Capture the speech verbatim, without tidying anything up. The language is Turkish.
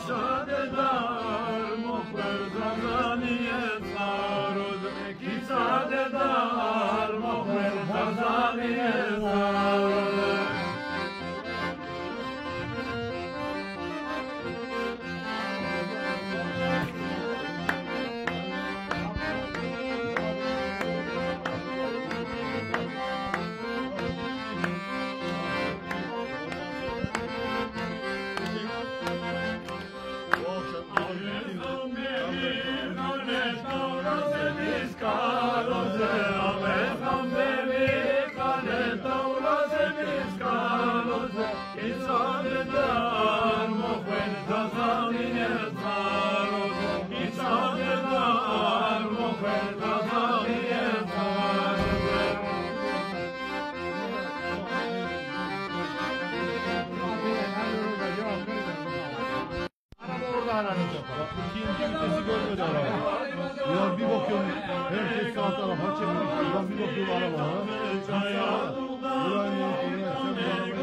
sadedar muhber kazaniye sarod ki sadedar muhber kazaniye sarod İkinci vitesi görmedi araba. Ulan bir bakıyorum herkes sağ tarafa çekmiş. Ulan bir bakıyorum arabalara. Ulan yok ulan sen bu arabayı